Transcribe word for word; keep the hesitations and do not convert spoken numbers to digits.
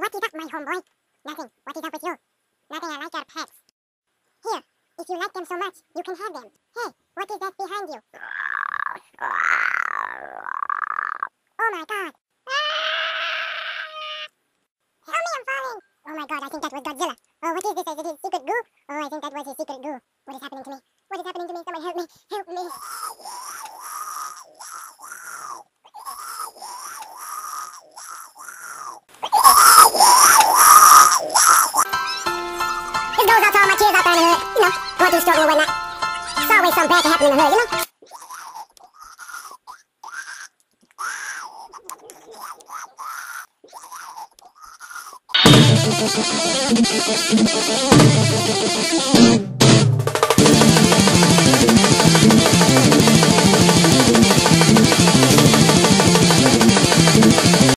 What is up, my homeboy? Nothing. What is up with you? Nothing. I like your pets. Here, if you like them so much, you can have them. Hey, what is that behind you? Oh my god. Help me, I'm falling. Oh my god, I think that was Godzilla. Oh, what is this? Is it his secret goo? Oh, I think that was his secret goo. What is happening to me? What is happening to me? Someone help me. Help me. This goes out to all my kids out there in the hood. You know, going through struggle and whatnot. It's always something bad to happen in the hood, you know? Thank you.